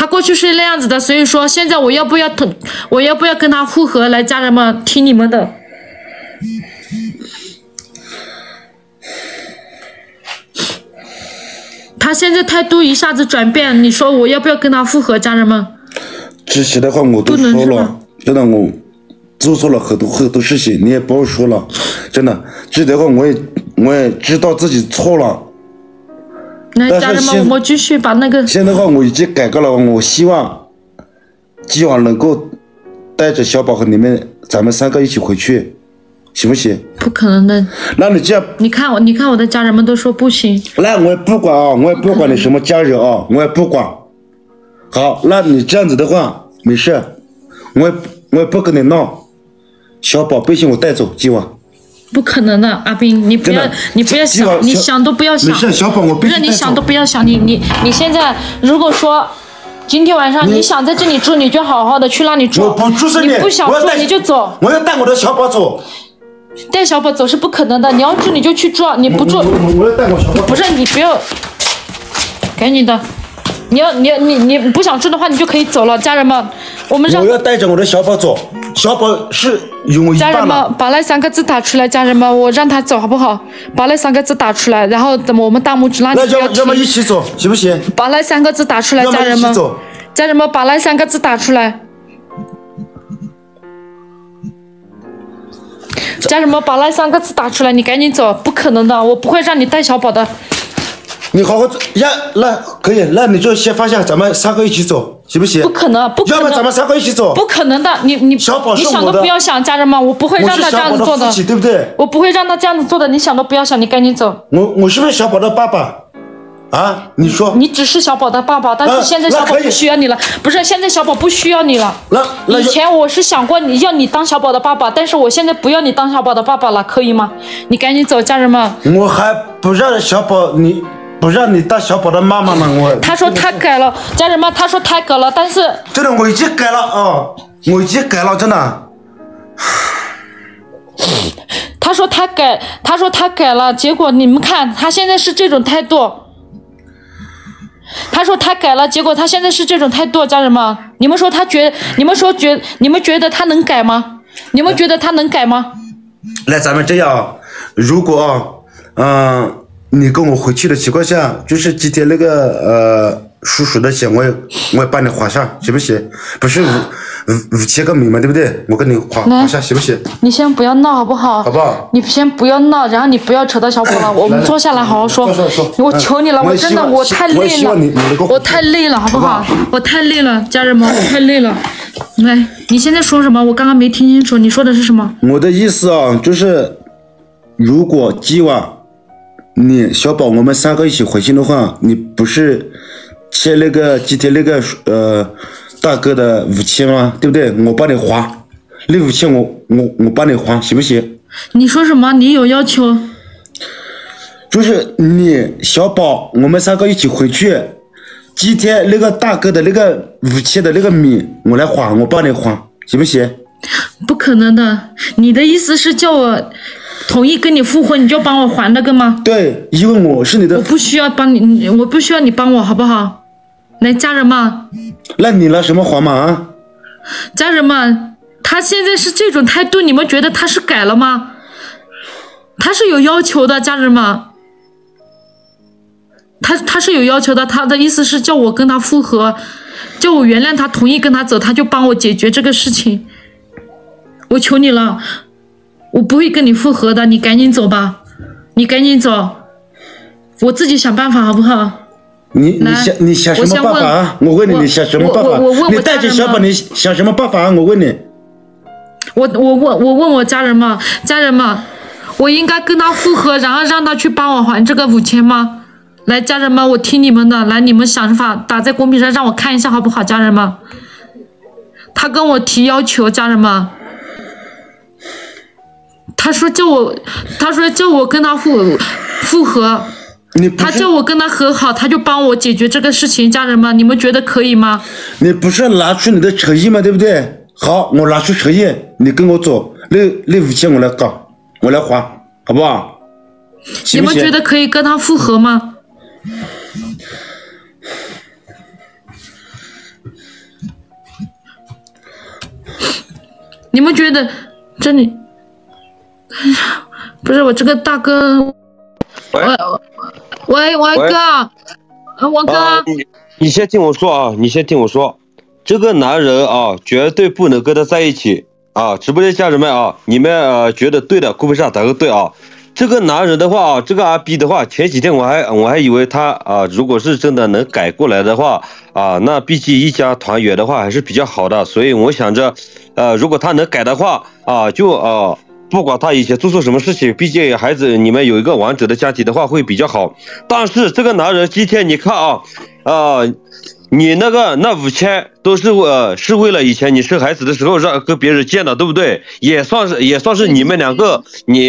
他过去是那样子的，所以说现在我要不要跟他复合？来，家人们听你们的。他现在态度一下子转变，你说我要不要跟他复合？家人们， 之前的话我都说了，真的我做错了很多事情，你也不要说了，真的。之前的话我也知道自己错了。 来，家人们，我们继续把那个。 现在的话我已经改过了，我希望今晚能够带着小宝和你们咱们3个一起回去。行不行？ 不可能的。 那你这样， 你看我的家人们都说不行。 那我也不管啊，我也不管你什么家人啊，我也不管。好，那你这样子的话，没事，我也不跟你闹。小宝贝，我带走今晚。 不可能的，阿斌，你不要想，你想都不要想。 没事，小宝我不是你想都不要想，你现在如果说。今天晚上你想在这里住，你就好好的去那里住。 我不住这里， 你不想住你就走。 我要带我的小宝走。 带小宝走是不可能的，你要住你就去住，你不住。 我要带我小宝走。 不是你不要，赶紧的。你不想住的话，你就可以走了，家人们。我要带着我的小宝走，小宝是有我一半了。 家人们，把那3个字打出来，家人们，我让他走好不好？把那3个字打出来，然后我们大拇指那里不要停。 要么一起走，行不行？ 把那3个字打出来，家人们。家人们，把那3个字打出来。家人们，把那3个字打出来，你赶紧走，不可能的，我不会让你带小宝的。 你好好那可以，那你就先放下，咱们3个一起走，行不行？ 不可能，不可能。 要么咱们3个一起走。 不可能的，你小宝是我的， 你想都不要想，家人们，我不会让他这样子做的， 对不对？ 我不会让他这样子做的，你想都不要想，你赶紧走。 我是不是小宝的爸爸？啊，你说。 你只是小宝的爸爸，但是现在小宝不需要你了。不是，现在小宝不需要你了。以前我是想过要你当小宝的爸爸，但是我现在不要你当小宝的爸爸了，可以吗？你赶紧走，家人们。 我还不让不让你当小宝的妈妈呢， 他说他改了，家人们，他说他改了，但是真的我已经改了啊，我已经改了，真的。 他说他改了，结果你们看他现在是这种态度。他说他改了，结果他现在是这种态度，家人们，你们觉得他能改吗？你们觉得他能改吗？ 来，咱们这样，如果你跟我回去的情况下，就是今天那个叔叔的钱，我也帮你还上，行不行？不是5000个米嘛，对不对？我跟你还下，行不行？ 你先不要闹，好不好？ 好不好？ 你先不要闹，然后你不要扯到小宝了，我们坐下来好好说。我求你了，我真的我太累了，我太累了，好不好？我太累了，家人们，我太累了。来，你现在说什么？我刚刚没听清楚，你说的是什么？ 我的意思啊，就是如果今晚你小宝我们3个一起回去的话，你不是欠那个今天那个大哥的5000吗？对不对？我帮你还，那5000我帮你还，行不行？ 你说什么？你有要求？ 就是你小宝我们3个一起回去，今天那个大哥的那个5000的那个米我来还，我帮你还，行不行？ 不可能的，你的意思是叫我同意跟你复婚，你就帮我还那个吗？ 对，因为我是你的。 我不需要帮你，我不需要你帮我，好不好？来，家人们。 那你拿什么还嘛？啊？ 家人们，他现在是这种态度，你们觉得他是改了吗？他是有要求的，家人们。他是有要求的，他的意思是叫我跟他复合，叫我原谅他，同意跟他走，他就帮我解决这个事情。我求你了。我不会跟你复合的，你赶紧走吧，你赶紧走，我自己想办法好不好？ 你想什么办法啊？我问你想什么办法？你带着小宝你想什么办法啊？我问你。 我问我家人们，我应该跟他复合，然后让他去帮我还这个5000吗？来，家人们，我听你们的，来，你们想法打在公屏上让我看一下好不好？家人们，他跟我提要求，家人们。他说叫我跟他复合，他叫我跟他和好，他就帮我解决这个事情，家人们，你们觉得可以吗？你不是拿出你的诚意吗？对不对？好，我拿出诚意，你跟我走，那5000我来搞，我来还，好不好？行不行？你们觉得可以跟他复合吗？ 你们觉得这里不是我这个大哥？喂，王哥，王哥， 你先听我说啊，你先听我说，这个男人啊，绝对不能跟他在一起啊！直播间家人们啊，你们觉得对的，公屏上打个对啊！这个男人的话啊，这个阿 B 的话，前几天我还以为他啊，如果是真的能改过来的话啊，那毕竟一家团圆的话还是比较好的，所以我想着，如果他能改的话啊，不管他以前做错什么事情，毕竟孩子你们有一个完整的家庭的话会比较好。但是这个男人今天你看啊，你那5000都是是为了以前你生孩子的时候让跟别人见的，对不对？也算是你们两个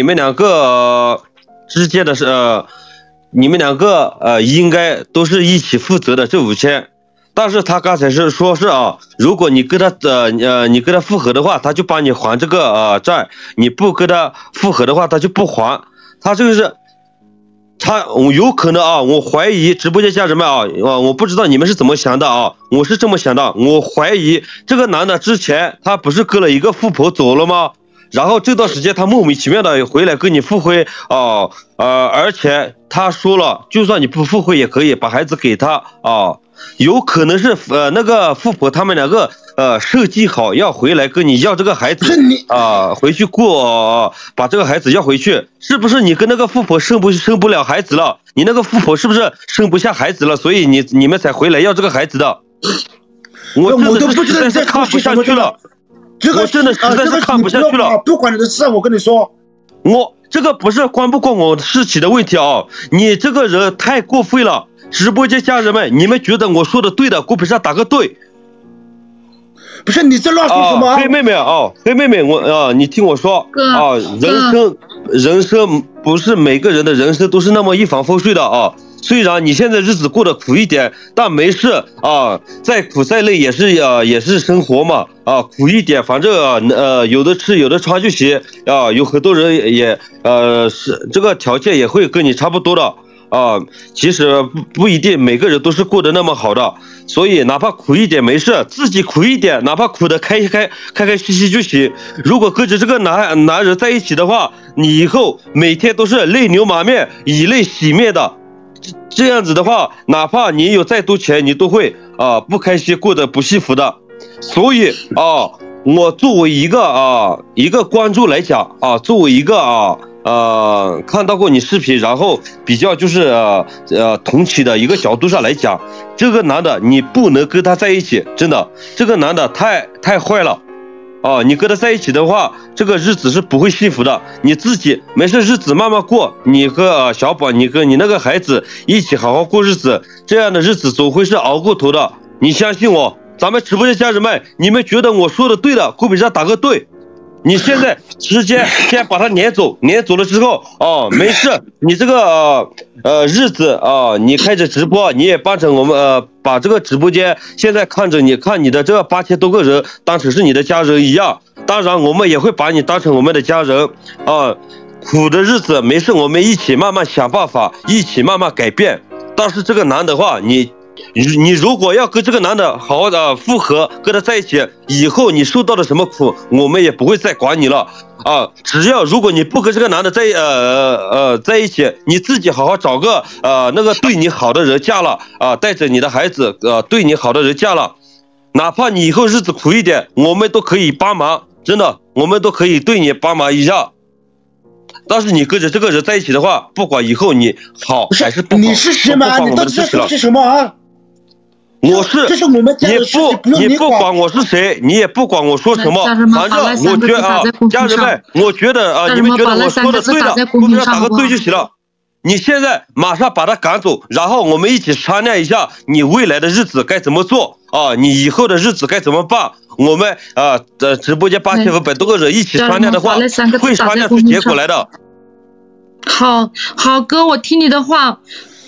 之间的你们两个应该都是一起负责的这5000。但是他刚才是说是啊，如果你跟他复合的话，他就帮你还这个债；你不跟他复合的话，他就不还。他这个是，有可能啊，我怀疑直播间家人们啊，我不知道你们是怎么想的啊，我是这么想的，我怀疑这个男的之前他不是跟了一个富婆走了吗？然后这段时间他莫名其妙的回来跟你复婚而且他说了，就算你不复婚也可以把孩子给他啊。有可能是那个富婆他们两个设计好要回来跟你要这个孩子回去过把这个孩子要回去，是不是你跟那个富婆生不了孩子了？你那个富婆是不是生不下孩子了？所以你们才回来要这个孩子的？我都不知道你在看不下去了，我真的实在是看不下去了。 不管你的事，我跟你说， 这个不是关不关我事情的问题啊，你这个人太过分了。直播间家人们，你们觉得我说的对的，公屏上打个对。 不是你在乱说什么？ 黑妹妹啊，黑妹妹，你听我说啊，人生不是每个人的人生都是那么一帆风顺的啊。虽然你现在日子过得苦一点，但没事啊，再苦再累也是生活嘛啊，苦一点，反正有的吃有的穿就行啊。有很多人也是这个条件也会跟你差不多的。其实不一定每个人都是过得那么好的，所以哪怕苦一点没事，自己苦一点，哪怕苦得开心心就行。如果跟着这个男人在一起的话，你以后每天都是泪流满面，以泪洗面的。这样子的话，哪怕你有再多钱，你都会不开心，过得不幸福的。所以我作为一个观众来讲作为一个看到过你视频，然后比较就是同情的一个角度上来讲，这个男的你不能跟他在一起，真的，这个男的太坏了你跟他在一起的话，这个日子是不会幸福的。你自己没事日子慢慢过，你和小宝，你跟你那个孩子一起好好过日子，这样的日子总会是熬过头的。你相信我，咱们直播间家人们，你们觉得我说的对的，公屏上打个对。你现在直接先把他撵走了之后没事，你这个日子你开着直播，你也帮成我们把这个直播间现在看你的这个8000多个人当成是你的家人一样。当然我们也会把你当成我们的家人苦的日子没事，我们一起慢慢想办法，一起慢慢改变。但是这个男的话，你如果要跟这个男的好好的复合，跟他在一起，以后你受到了什么苦，我们也不会再管你了只要如果你不跟这个男的在一起，你自己好好找个那个对你好的人嫁了带着你的孩子对你好的人嫁了，哪怕你以后日子苦一点，我们都可以帮忙，真的，我们都可以对你帮忙一样。但是你跟着这个人在一起的话，不管以后你好还是不好， 你是什么？你到底在说些什么我是， 这是我们家的事情， 你不管我是谁，你也不管我说什么，反正我觉得家人们，我觉得你们觉得我说的对的，公屏上打个对就行了。你现在马上把他赶走，然后我们一起商量一下你未来的日子该怎么做你以后的日子该怎么办。我们直播间8500多个人一起商量的话，会商量出结果来的。 好哥，我听你的话。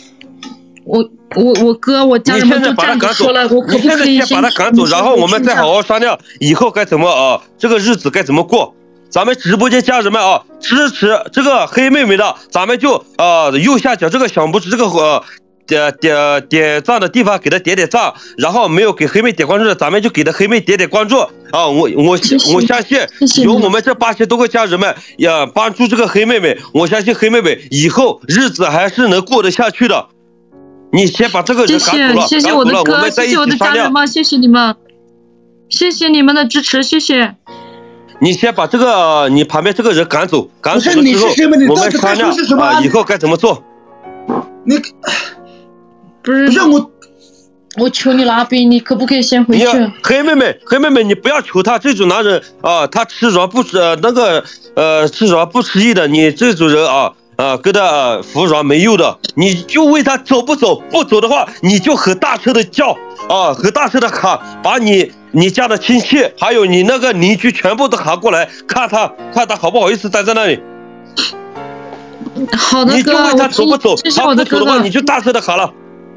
我哥，我家人们都这样说了，我可不可以先把他赶走，然后我们再好好商量以后该怎么这个日子该怎么过。咱们直播间家人们支持这个黑妹妹的，咱们就右下角这个小拇指这个点赞的地方给他点点赞，然后没有给黑妹点关注的，咱们就给他黑妹点点关注啊！我相信有我们这8000多个家人们呀帮助这个黑妹妹，我相信黑妹妹以后日子还是能过得下去的。你先把这个人赶走了， 谢谢我的哥，谢谢我的家人们，谢谢你们，谢谢你们的支持，谢谢。 你先把这个你旁边这个人赶走，赶走了之后，我们商量啊，以后该怎么做。 你不是我求你了，阿斌，你可不可以先回去？ 黑妹妹，你不要求他这种男人啊，他吃软不吃吃软不吃硬的，你这种人啊。跟他服软没用的，你就为他走不走，不走的话，你就很大声的叫啊，很大声的喊，把你家的亲戚还有你那个邻居全部都喊过来，看他好不好意思待在那里。 好的， 你就为他走不走，他不走的话，你就大声的喊了。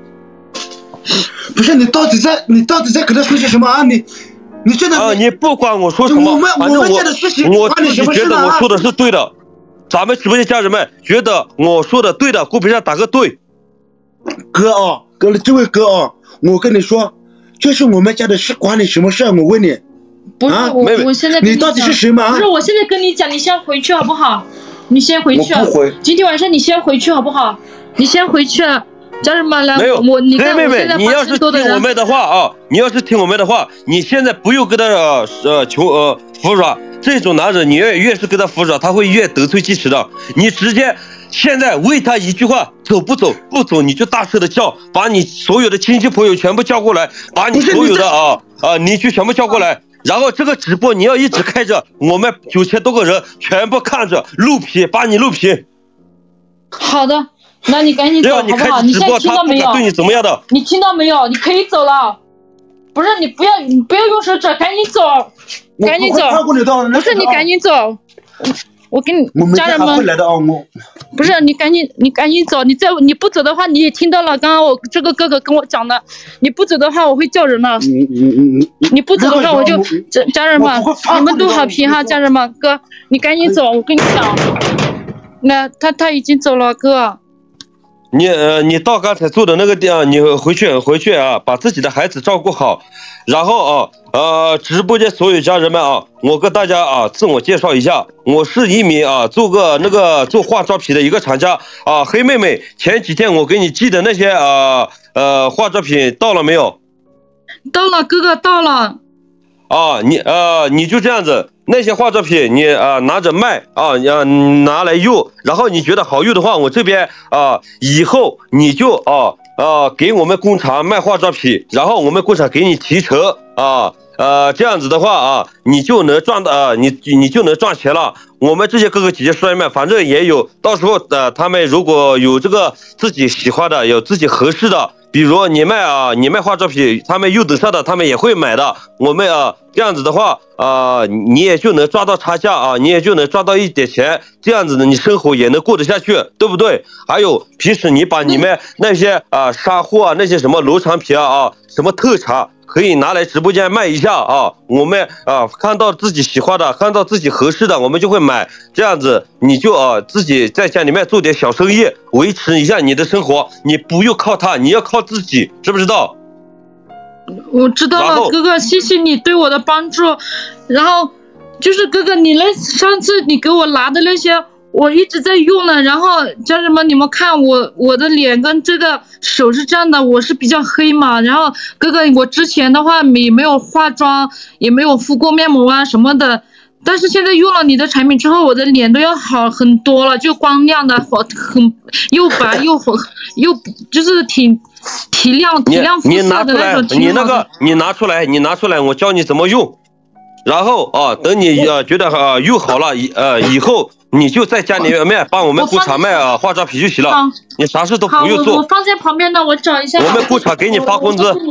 不是你到底在跟他说些什么啊？你现在你不管我说什么，反正我自己觉得我说的是对的。咱们直播间家人们觉得我说的对的，公屏上打个对。 哥啊，这位哥啊，我跟你说，这是我们家的事，关你什么事？我问你。 不是我现在跟你到底是谁吗？ 不是，我现在跟你讲，你先回去好不好？你先回去。 我不回。 今天晚上你先回去好不好？你先回去。家人们来， 没有， 你看妹妹，你要是听我们的话啊，你现在不用跟他服软。这种男人，你越是跟他服软，他会越得寸进尺的。你直接现在为他一句话，走不走，不走你就大声的叫，把你所有的亲戚朋友全部叫过来，把你所有的邻居全部叫过来。然后这个直播你要一直开着，我们9000多个人全部看着录屏，把你录屏。 好的，那你赶紧走好不好？你现在听到没有？ 对你怎么样的？ 你听到没有？你可以走了。不是你不要用手指，赶紧走，赶紧走。不是你赶紧走，我跟你家人们。不是你赶紧走，你不走的话，你也听到了，刚刚我这个哥哥跟我讲的，你不走的话我会叫人了。你不走的话我就家人们，你们录好屏哈，家人们，哥你赶紧走，我跟你讲，那他已经走了，哥。 你到刚才住的那个地方，你回去啊，把自己的孩子照顾好。然后直播间所有家人们啊，我跟大家自我介绍一下，我是一名做化妆品的一个厂家啊。黑妹妹，前几天我给你寄的那些化妆品到了没有？ 到了，哥哥到了。 你就这样子。那些化妆品你拿着卖拿来用，然后你觉得好用的话，我这边以后你就给我们工厂卖化妆品，然后我们工厂给你提成这样子的话你就能赚的你就能赚钱了。我们这些哥哥姐姐说们，反正也有，到时候他们如果有这个自己喜欢的，有自己合适的。比如你卖化妆品，他们优等上的他们也会买的。我们这样子的话你也就能赚到差价你也就能赚到一点钱，这样子的你生活也能过得下去，对不对？还有平时你把你们那些沙货那些什么农产品什么特产可以拿来直播间卖一下我们看到自己喜欢的，看到自己合适的，我们就会买。这样子你就自己在家里面做点小生意，维持一下你的生活，你不用靠他，你要靠自己，知不知道？ 我知道了，哥哥，谢谢你对我的帮助。然后就是哥哥，上次你给我拿的那些，我一直在用呢。然后家人们，你们看我的脸跟这个手是这样的，我是比较黑嘛。然后哥哥，我之前的话也没有化妆，也没有敷过面膜什么的。但是现在用了你的产品之后，我的脸都要好很多了，就光亮的，很又白又红，又就是挺亮肤色的那种。 你拿出来，我教你怎么用。然后等你觉得用好了以后，你就在家里面帮我们工厂卖化妆品就行了，你啥事都不用做。 我放在旁边的，我找一下。 我们工厂给你发工资。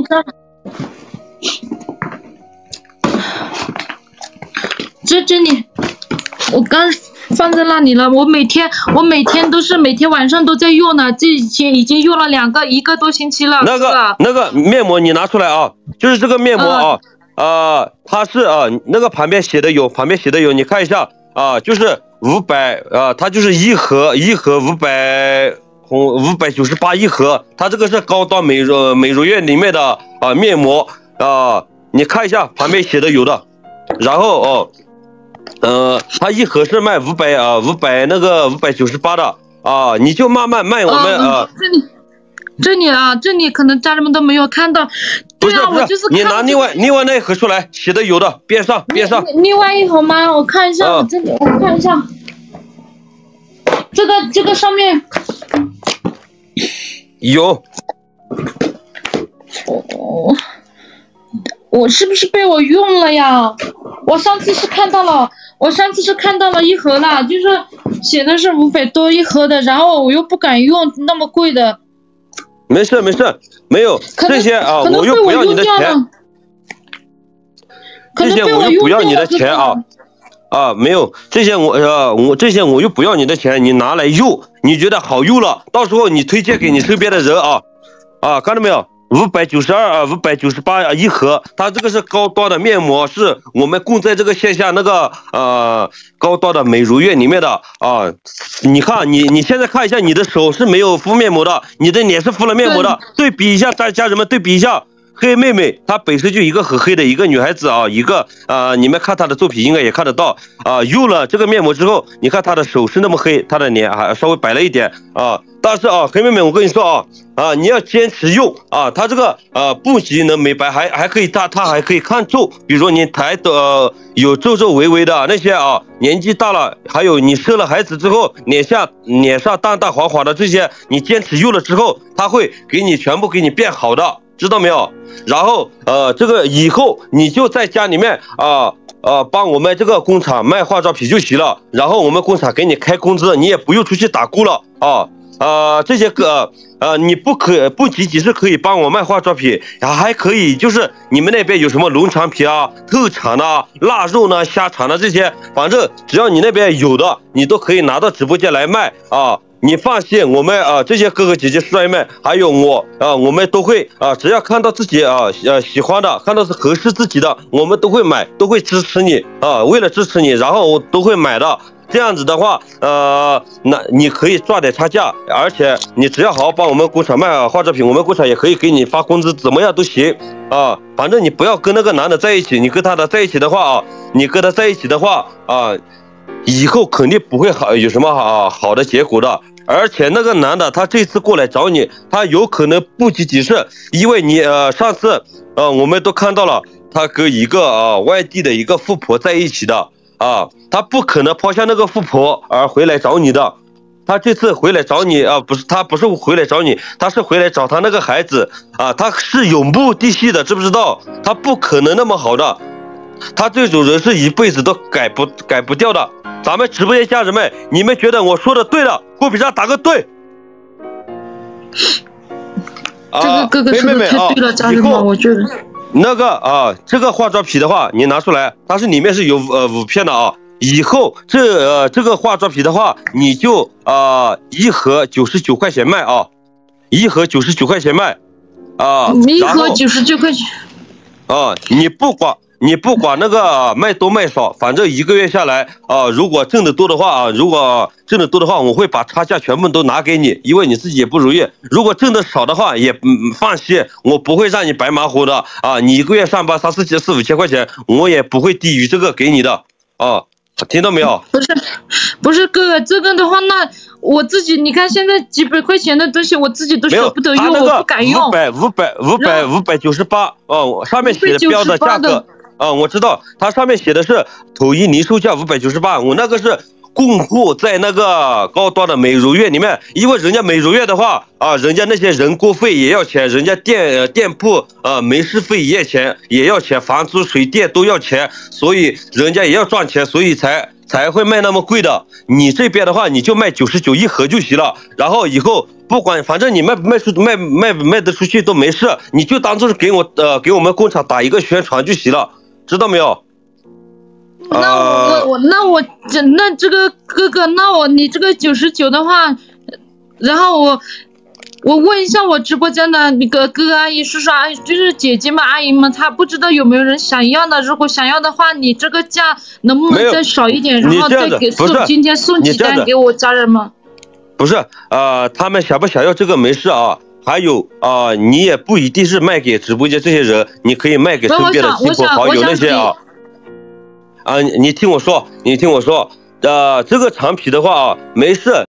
这里，我刚放在那里了。我每天都是每天晚上都在用呢，这已经用了一个多星期了。 那个面膜你拿出来就是这个面膜它是那个旁边写的有，你看一下就是500它就是一盒500 598一盒，它这个是高端美容院里面的面膜你看一下旁边写的有的，然后它一盒是卖598的你就慢慢卖我们这里可能家人们都没有看到。对啊，我就是你拿另外那一盒出来，写的有的，边上。 另外一盒吗？我看一下，我这里我看一下。这个上面有。 我是不是被我用了呀？我上次是看到了一盒啦，就是写的是500多一盒的，然后我又不敢用那么贵的。 没事，没有这些我又不要你的钱。这些我又不要你的钱没有这些这些我又不要你的钱，你拿来用，你觉得好用了，到时候你推荐给你身边的人看到没有？592、598一盒，它这个是高端的面膜，是我们供在这个线下那个高端的美容院里面的你看你现在看一下，你的手是没有敷面膜的，你的脸是敷了面膜的，对比一下，家人们对比一下。黑妹妹她本身就一个很黑的一个女孩子一个你们看她的作品应该也看得到用了这个面膜之后，你看她的手是那么黑，她的脸还稍微白了一点但是黑妹妹我跟你说你要坚持用它这个不仅能美白，还可以它还可以抗皱，比如说你抬的有皱皱微微的那些年纪大了，还有你生了孩子之后脸上淡淡黄黄的这些，你坚持用了之后，它会全部给你变好的，知道没有？然后这个以后你就在家里面帮我们这个工厂卖化妆品就行了，然后我们工厂给你开工资，你也不用出去打工了这些你不仅仅是可以帮我卖化妆品，还可以就是你们那边有什么农产品特产腊肉呢、虾肠这些，反正只要你那边有的，你都可以拿到直播间来卖你放心，我们这些哥哥姐姐师妹们，还有我们都会只要看到自己喜欢的，看到是合适自己的，我们都会买，都会支持你为了支持你，然后我都会买的。这样子的话那你可以赚点差价，而且你只要好好帮我们工厂卖化妆品，我们工厂也可以给你发工资，怎么样都行反正你不要跟那个男的在一起，你跟他在一起的话以后肯定不会有什么好的结果的。而且那个男的他这次过来找你，他有可能不仅仅是因为你上次我们都看到了他跟一个外地的一个富婆在一起的他不可能抛下那个富婆而回来找你的。他这次回来找你他不是回来找你，他是回来找他那个孩子他是有目的性的，知不知道？他不可能那么好的，他这种人是一辈子都改不掉的。咱们直播间家人们，你们觉得我说的对了，公屏上打个对。 这个哥哥说的太对了，家人们，我觉得那个这个化妆品的话，你拿出来，它是里面是有5片的以后这个化妆品的话，你就一盒99块钱卖一盒99块钱卖一盒99块钱你不管那个卖多卖少，反正1个月下来如果挣得多的话我会把差价全部都拿给你，因为你自己也不容易。如果挣得少的话也放心，我不会让你白忙活的你1个月上班3、4、5千块钱，我也不会低于这个给你的听到没有？ 不是哥哥，这个的话，那我自己你看现在几百块钱的东西，我自己都舍不得用，我不敢用。598上面写的标的价格我知道，它上面写的是统一零售价598，我那个是供货在那个高端的美容院里面，因为人家美容院的话人家那些人工费也要钱，人家店铺门市费也要钱，房租水电都要钱，所以人家也要赚钱，所以才会卖那么贵的。你这边的话你就卖99一盒就行了，然后以后不管反正你卖得出去都没事，你就当做是给我们工厂打一个宣传就行了，知道没有？ 那这个哥哥，你这个99的话，然后我问一下我直播间的那个哥哥阿姨、叔叔阿姨，就是姐姐们、阿姨们，他不知道有没有人想要的。如果想要的话，你这个价能不能再少一点，然后再今天送几单给我家人们？ 不是他们想不想要这个没事啊。还有你也不一定是卖给直播间这些人，你可以卖给身边的亲朋好友那些你听我说，这个长皮的话没事。